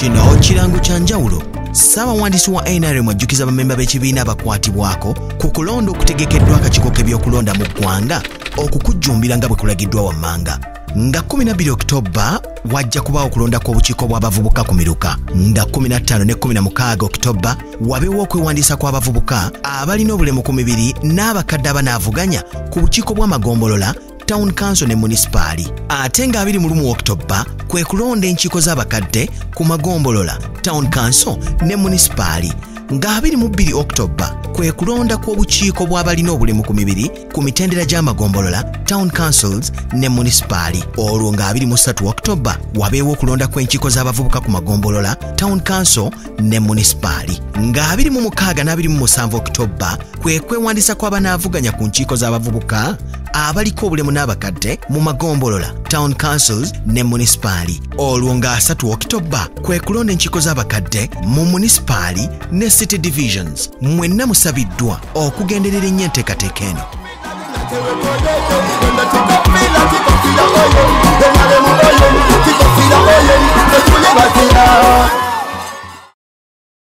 Kino kirango kya njawulo. Ssaabawandiisi wa NRM ajjukiza bamemba b'ekibiina abakwatibwako ku kulonda okutegekeddwa akakiiko k'ebyokulonda mu ggwanga okukujjumbira nga bwe kulagiddwa wammanga. Nga 12 Oktoba wajja kubaawo okulonda kw'obukiiko bw'abavubuka ku miruka. Nga 15 ne 16 Oktoba wabeewo okwewandiisa kw'abavubuka abalina obulemu ku mibiri n'abakadde abanaavuganya ku bukiiko bw'amagombolola, Town Council ne Municipali. Ate nga 21 Oktoba kwe kulonda enkiiko z'abakadde ku magombolola, Town Council ne Municipali. Nga 22 Oktoba kwe kulonda kw'obukiiko bw'abalina obulemu ku mibiri ku mitendera gy'amagombolola, Town Councils ne Municipali. Olwo nga 23 Oktoba wabeewo okulonda kw'enkiiko z'abavubuka ku magombolola, Town Council ne Municipali. Nga 26 na 27 Oktoba kwe kwewandiisa kw'abanaavuganya ku nkiiko z'abavubuka abaliko obulemu n'abakadde mu magombolola, Town Councils ne Municipali. Olwo nga 3 Oktoba kwe kulonda enkiiko z'abakadde mu Municipali ne City Divisions. Mwenna musabiddwa okugenderera ennyo enteekateeka eno.